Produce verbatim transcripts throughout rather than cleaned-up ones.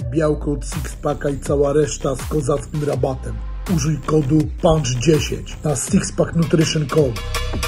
białko od Sixpacka i cała reszta z kozackim rabatem. Użyj kodu punch dziesięć na Sixpack Nutrition Code.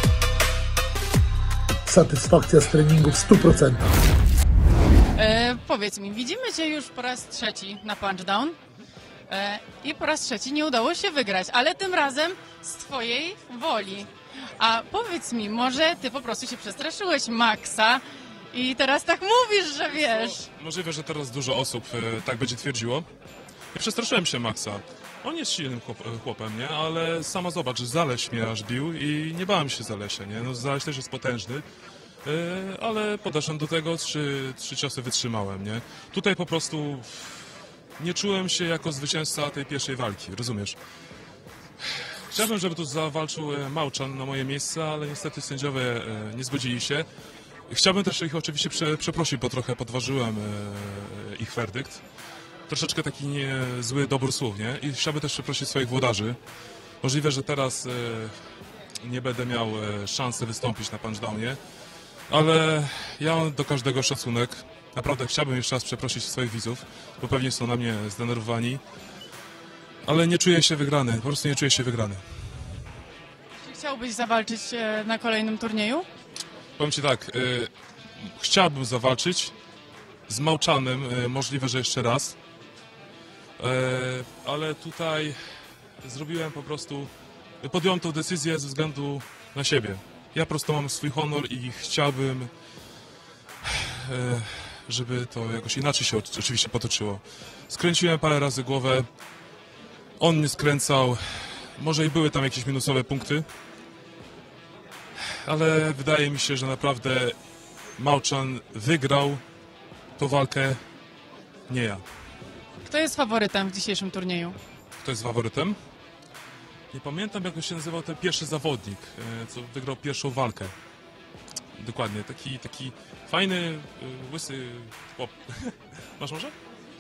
Satysfakcja z treningu w stu procentach. E, powiedz mi, widzimy Cię już po raz trzeci na Punchdown e, i po raz trzeci nie udało się wygrać, ale tym razem z Twojej woli. A powiedz mi, może Ty po prostu się przestraszyłeś Maxa i teraz tak mówisz, że wiesz. No, możliwe, że teraz dużo osób e, tak będzie twierdziło. Ja przestraszyłem się Maxa. On jest silnym chłop, chłopem, nie? Ale sama zobacz, Zaleś mnie aż bił i nie bałem się Zalesia, nie? No Zaleś też jest potężny, yy, ale podeszłem do tego, trzy, trzy ciosy wytrzymałem, nie? Tutaj po prostu nie czułem się jako zwycięzca tej pierwszej walki, rozumiesz? Chciałbym, żeby tu zawalczył Małczan na moje miejsce, ale niestety sędziowie yy, nie zgodzili się. Chciałbym też ich oczywiście prze, przeprosić, bo trochę podważyłem yy, ich werdykt. Troszeczkę taki nie, zły dobór słów, nie? I chciałbym też przeprosić swoich włodarzy. Możliwe, że teraz e, nie będę miał e, szansy wystąpić na Punchdownie, ale ja mam do każdego szacunek. Naprawdę chciałbym jeszcze raz przeprosić swoich widzów, bo pewnie są na mnie zdenerwowani, ale nie czuję się wygrany, po prostu nie czuję się wygrany. Czy chciałbyś zawalczyć e, na kolejnym turnieju? Powiem Ci tak, e, chciałbym zawalczyć z Małczanem, e, możliwe, że jeszcze raz. Ale tutaj zrobiłem po prostu, podjąłem tę decyzję ze względu na siebie. Ja po prostu mam swój honor i chciałbym, żeby to jakoś inaczej się oczywiście potoczyło. Skręciłem parę razy głowę, on mnie skręcał, może i były tam jakieś minusowe punkty, ale wydaje mi się, że naprawdę Małczan wygrał tą walkę, nie ja. Kto jest faworytem w dzisiejszym turnieju? Kto jest faworytem? Nie pamiętam, jak się nazywał ten pierwszy zawodnik, co wygrał pierwszą walkę. Dokładnie, taki, taki fajny, łysy chłop. Masz może?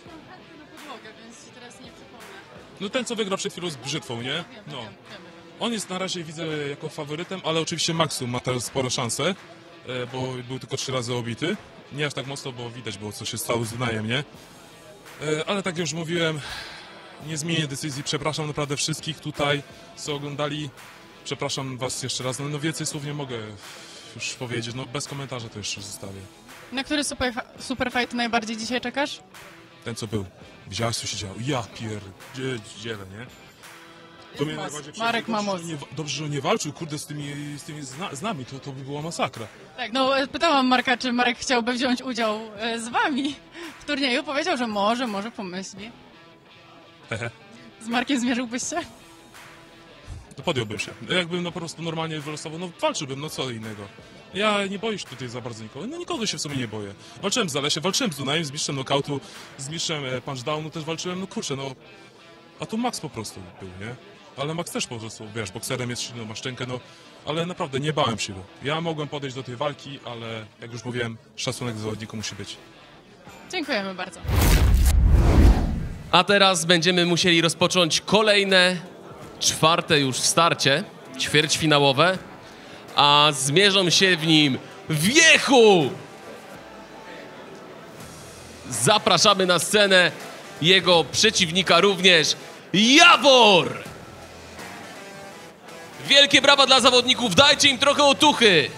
No ten, co wygrał przed chwilą z Brzytwą, nie? No. On jest na razie, widzę, jako faworytem, ale oczywiście Maxu ma teraz spore szanse, bo był tylko trzy razy obity. Nie aż tak mocno, bo widać było, co się stało z Dunajem, nie? Ale tak jak już mówiłem, nie zmienię decyzji. Przepraszam naprawdę wszystkich tutaj, co oglądali. Przepraszam was jeszcze raz. No, no więcej słów nie mogę już powiedzieć. No bez komentarza to jeszcze zostawię. Na który super, super fight najbardziej dzisiaj czekasz? Ten, co był. Widziałeś, co się działo? Ja pierdzielę, nie? To mnie najbardziej Marek ma moc. Dobrze, że nie walczył, kurde, z tymi, z tymi zna, z nami. To, to by była masakra. Tak, no pytałam Marka, czy Marek chciałby wziąć udział z wami w turnieju. Powiedział, że może, może pomyśli. Hehe. Z Markiem zmierzyłbyś się? To podjąłbym się. Jakbym no po prostu normalnie wylosował, no walczyłbym, no co innego. Ja nie boję się tutaj za bardzo nikogo. No nikogo się w sumie nie boję. Walczyłem z Zalesiem, walczyłem z Dunajem, z mistrzem knockoutu, z mistrzem punchdownu też walczyłem, no kurczę, no. A tu Max po prostu był, nie? Ale Max też po prostu, wiesz, bokserem jest silny, ma szczękę, no. Ale naprawdę nie bałem się go. Ja mogłem podejść do tej walki, ale jak już mówiłem, szacunek do zawodniku musi być. Dziękujemy bardzo. A teraz będziemy musieli rozpocząć kolejne, czwarte już starcie, ćwierćfinałowe, a zmierzą się w nim Wiechu! Zapraszamy na scenę jego przeciwnika również, Jawor! Wielkie brawa dla zawodników, dajcie im trochę otuchy!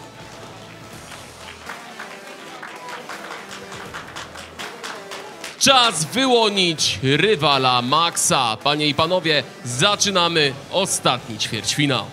Czas wyłonić rywala Maxa. Panie i panowie, zaczynamy ostatni ćwierćfinał.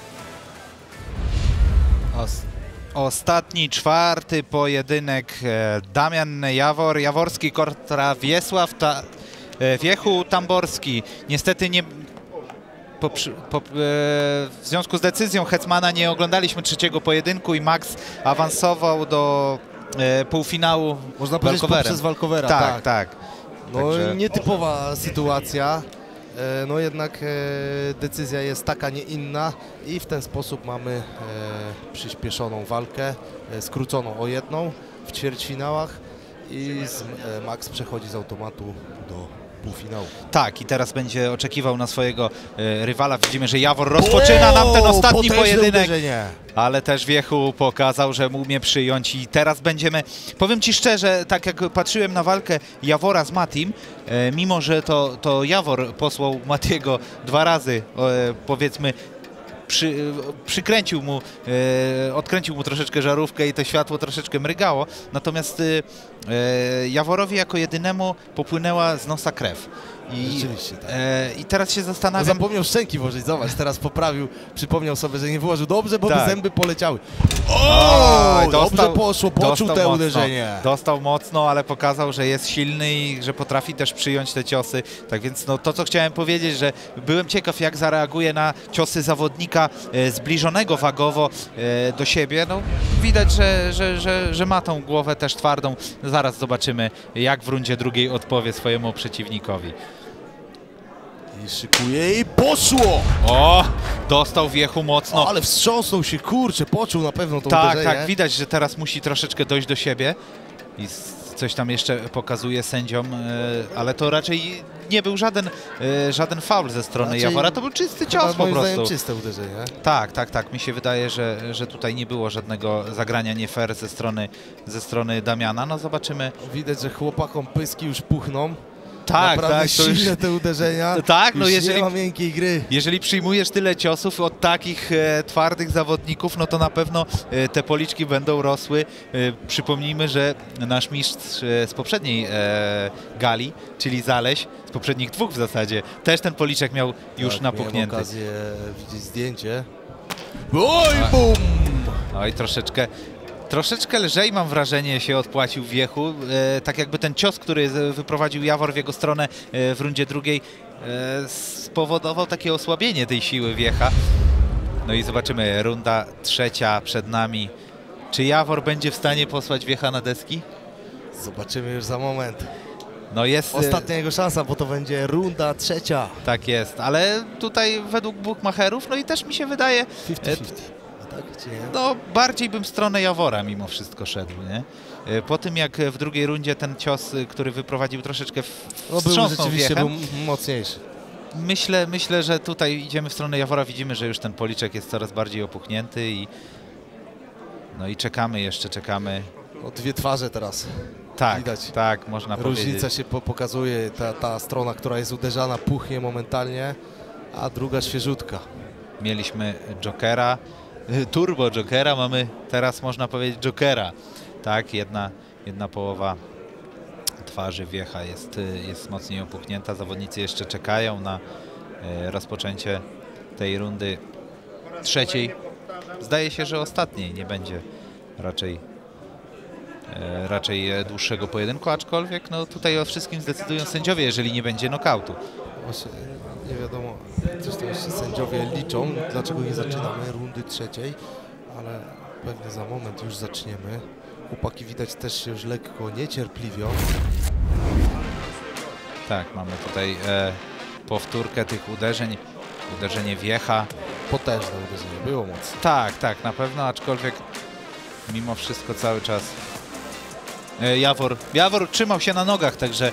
Os ostatni, czwarty pojedynek. Damian Jawor, Jaworski kontra Wiesław Ta Wiechu Tamborski. Niestety nie... Po, po, w związku z decyzją hetmana nie oglądaliśmy trzeciego pojedynku i Max awansował do e, półfinału. Można powiedzieć poprzez walkowera. Tak, tak. tak. No Także... nietypowa sytuacja, e, no jednak e, decyzja jest taka, nie inna i w ten sposób mamy e, przyspieszoną walkę, e, skróconą o jedną w ćwierćfinałach i z, e, Max przechodzi z automatu do półfinału. Tak, i teraz będzie oczekiwał na swojego e, rywala. Widzimy, że Jawor rozpoczyna nam ten ostatni pojedynek. Uderzenie. Ale też Wiechu pokazał, że umie przyjąć i teraz będziemy... Powiem Ci szczerze, tak jak patrzyłem na walkę Jawora z Matim, e, mimo że to, to Jawor posłał Matiego dwa razy, e, powiedzmy, Przy, przykręcił mu, e, odkręcił mu troszeczkę żarówkę i to światło troszeczkę mrygało, natomiast e, Jaworowi jako jedynemu popłynęła z nosa krew. I, Rzeczywiście, tak. e, I teraz się No, zastanawiam... zapomniał szczęki włożyć, zobacz, teraz poprawił, przypomniał sobie, że nie wyłożył dobrze, bo Tak. by zęby poleciały. O, O, dobrze poszło, poczuł te mocno, uderzenie. Dostał mocno, ale pokazał, że jest silny i że potrafi też przyjąć te ciosy. Tak więc no, to, co chciałem powiedzieć, że byłem ciekaw, jak zareaguje na ciosy zawodnika e, zbliżonego wagowo e, do siebie. No, widać, że, że, że, że ma tą głowę też twardą. Zaraz zobaczymy, jak w rundzie drugiej odpowie swojemu przeciwnikowi. I szykuje i poszło! O, dostał Wiechu mocno. O, ale wstrząsnął się, kurczę, poczuł na pewno to Tak, uderzenie. tak, widać, że teraz musi troszeczkę dojść do siebie i coś tam jeszcze pokazuje sędziom, ale to raczej nie był żaden, żaden faul ze strony Raczej Jawora, to był czysty Chyba, cios po moim zdaniem prostu. czyste uderzenie. Tak, tak, tak, mi się wydaje, że, że tutaj nie było żadnego zagrania nie fair ze strony, ze strony Damiana, no zobaczymy. Widać, że chłopakom pyski już puchną. Tak, Naprawdę tak, to już... silne te uderzenia. Tak, no już jeżeli, nie ma miękkiej gry. jeżeli przyjmujesz tyle ciosów od takich e, twardych zawodników, no to na pewno e, te policzki będą rosły. E, przypomnijmy, że nasz mistrz e, z poprzedniej e, gali, czyli Zaleś, z poprzednich dwóch w zasadzie, też ten policzek miał już tak, napuchnięty. Miałem okazję widzieć zdjęcie. Oj, bum! Oj, troszeczkę... Troszeczkę lżej, mam wrażenie, się odpłacił Wiechu. E, tak jakby ten cios, który wyprowadził Jawor w jego stronę e, w rundzie drugiej e, spowodował takie osłabienie tej siły Wiecha. No i zobaczymy, runda trzecia przed nami. Czy Jawor będzie w stanie posłać Wiecha na deski? Zobaczymy już za moment. No jest... Ostatnia jego szansa, bo to będzie runda trzecia. Tak jest, ale tutaj według bookmacherów, no i też mi się wydaje... pięćdziesiąt pięćdziesiąt. Tak, czy nie? No, bardziej bym w stronę Jawora mimo wszystko szedł, nie? Po tym, jak w drugiej rundzie ten cios, który wyprowadził, troszeczkę No, był wstrząsnął rzeczywiście Wiechem. był mocniejszy. Myślę, myślę, że tutaj idziemy w stronę Jawora, widzimy, że już ten policzek jest coraz bardziej opuchnięty i no i czekamy jeszcze, czekamy. O, dwie twarze teraz. Tak, Widać. tak, można Różnica powiedzieć. się po pokazuje, ta, ta strona, która jest uderzana, puchnie momentalnie, a druga świeżutka. Mieliśmy Jokera, Turbo Jokera, mamy teraz, można powiedzieć, Jokera. Tak, jedna, jedna połowa twarzy Wiecha jest, jest mocniej opuchnięta. Zawodnicy jeszcze czekają na e, rozpoczęcie tej rundy trzeciej. Zdaje się, że ostatniej nie będzie raczej, e, raczej dłuższego pojedynku, aczkolwiek no, tutaj o wszystkim zdecydują sędziowie, jeżeli nie będzie nokautu. Właśnie nie wiadomo, coś tam jeszcze sędziowie liczą, dlaczego nie zaczynamy rundy trzeciej, ale pewnie za moment już zaczniemy. Chłopaki widać też się już lekko niecierpliwią. Tak, mamy tutaj e, powtórkę tych uderzeń, uderzenie Wiecha. Potężne uderzenie, było mocne. Tak, tak, na pewno, aczkolwiek mimo wszystko cały czas e, Jawor, Jawor trzymał się na nogach, także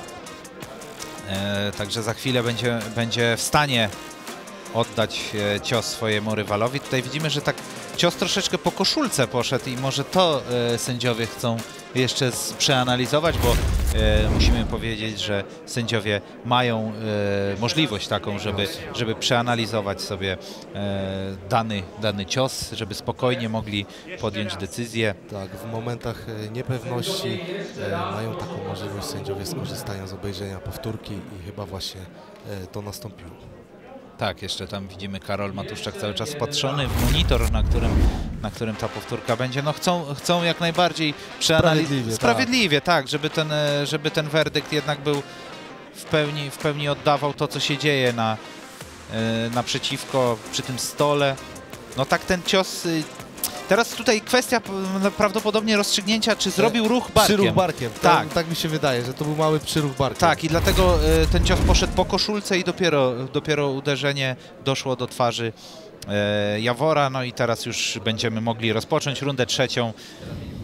e, także za chwilę będzie, będzie w stanie oddać e, cios swojemu rywalowi. Tutaj widzimy, że tak cios troszeczkę po koszulce poszedł i może to e, sędziowie chcą jeszcze z, przeanalizować, bo e, musimy powiedzieć, że sędziowie mają e, możliwość taką, żeby, żeby przeanalizować sobie e, dany, dany cios, żeby spokojnie mogli podjąć decyzję. Tak, w momentach e, niepewności e, mają taką możliwość sędziowie, skorzystają z obejrzenia powtórki i chyba właśnie e, to nastąpiło. Tak, jeszcze tam widzimy Karol Matuszczak cały czas wpatrzony w monitor, na którym, na którym ta powtórka będzie. No chcą, chcą jak najbardziej przeanalizować. Sprawiedliwie, Sprawiedliwie, tak, tak żeby, ten, żeby ten werdykt jednak był w pełni, w pełni oddawał to, co się dzieje na, naprzeciwko, przy tym stole. No tak ten cios... Teraz tutaj kwestia prawdopodobnie rozstrzygnięcia, czy zrobił ruch barkiem. Przyruch barkiem, tak. Tak mi się wydaje, że to był mały przyruch barkiem. Tak, i dlatego y, ten cios poszedł po koszulce i dopiero, dopiero uderzenie doszło do twarzy y, Jawora. No i teraz już będziemy mogli rozpocząć rundę trzecią.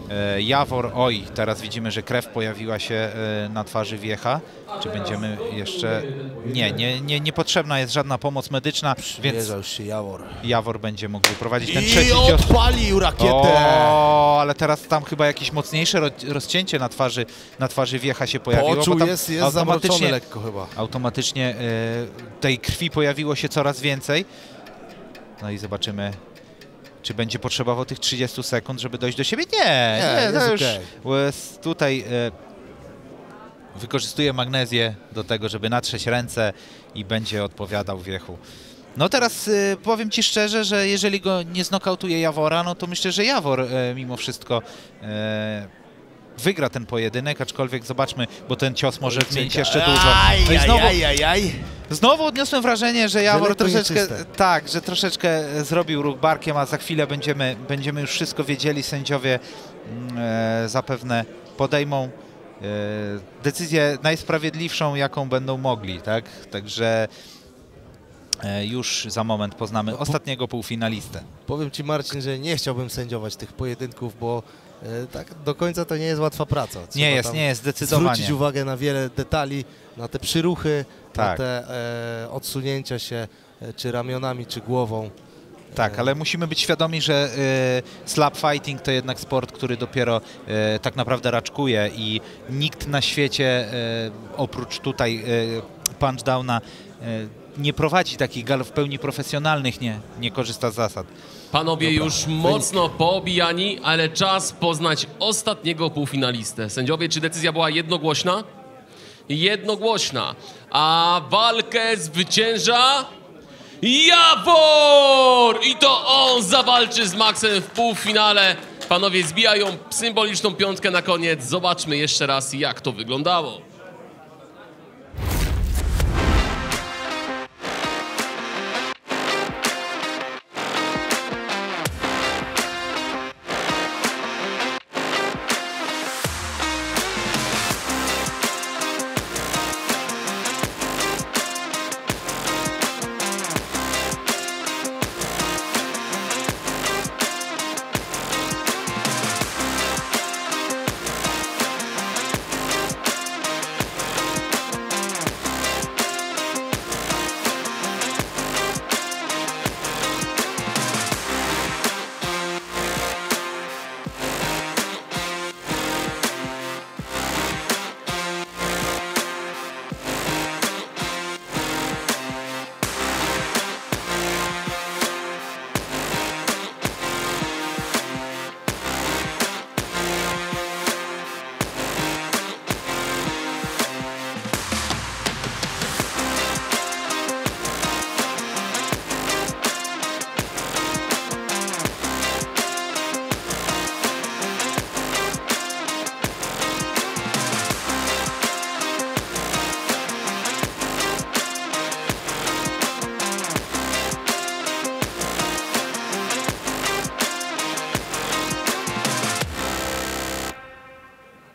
E, Jawor, oj, teraz widzimy, że krew pojawiła się e, na twarzy Wiecha. Czy będziemy jeszcze... Nie, nie, nie, niepotrzebna jest żadna pomoc medyczna, więc już się Jawor. Jawor będzie mógł prowadzić ten I trzeci cios. odpalił rakietę! O, ale teraz tam chyba jakieś mocniejsze ro rozcięcie na twarzy, na twarzy Wiecha się pojawiło. Poczuł, bo tam jest, jest automatycznie, zamroczony lekko chyba. automatycznie e, tej krwi pojawiło się coraz więcej. No i zobaczymy, czy będzie potrzebował tych trzydziestu sekund, żeby dojść do siebie. Nie, nie, nie to jest już okay. tutaj e, wykorzystuje magnezję do tego, żeby natrzeć ręce i będzie odpowiadał Wiechu. No teraz y, powiem Ci szczerze, że jeżeli go nie znokautuje Jawora, no to myślę, że Jawor y, mimo wszystko y, wygra ten pojedynek, aczkolwiek zobaczmy, bo ten cios może zmienić jeszcze dużo. No i znowu, aj, aj, aj. znowu odniosłem wrażenie, że Jawor lekko troszeczkę, nieczyste. tak, że troszeczkę zrobił ruch barkiem, a za chwilę będziemy, będziemy już wszystko wiedzieli. Sędziowie y, zapewne podejmą y, decyzję najsprawiedliwszą, jaką będą mogli, tak? Także już za moment poznamy ostatniego półfinalistę. Powiem Ci, Marcin, że nie chciałbym sędziować tych pojedynków, bo e, tak do końca to nie jest łatwa praca. Trzeba nie jest, nie jest, zdecydowanie. Zwrócić uwagę na wiele detali, na te przyruchy, tak. na te e, odsunięcia się, e, czy ramionami, czy głową. Tak, ale musimy być świadomi, że y, slap fighting to jednak sport, który dopiero y, tak naprawdę raczkuje i nikt na świecie y, oprócz tutaj y, Punchdowna y, nie prowadzi takich galów w pełni profesjonalnych, nie, nie korzysta z zasad. Panowie Dobra, już wynik. mocno poobijani, ale czas poznać ostatniego półfinalistę. Sędziowie, czy decyzja była jednogłośna? Jednogłośna. A walkę zwycięża Jawor! I to on zawalczy z Maxem w półfinale. Panowie zbijają symboliczną piątkę na koniec. Zobaczmy jeszcze raz, jak to wyglądało.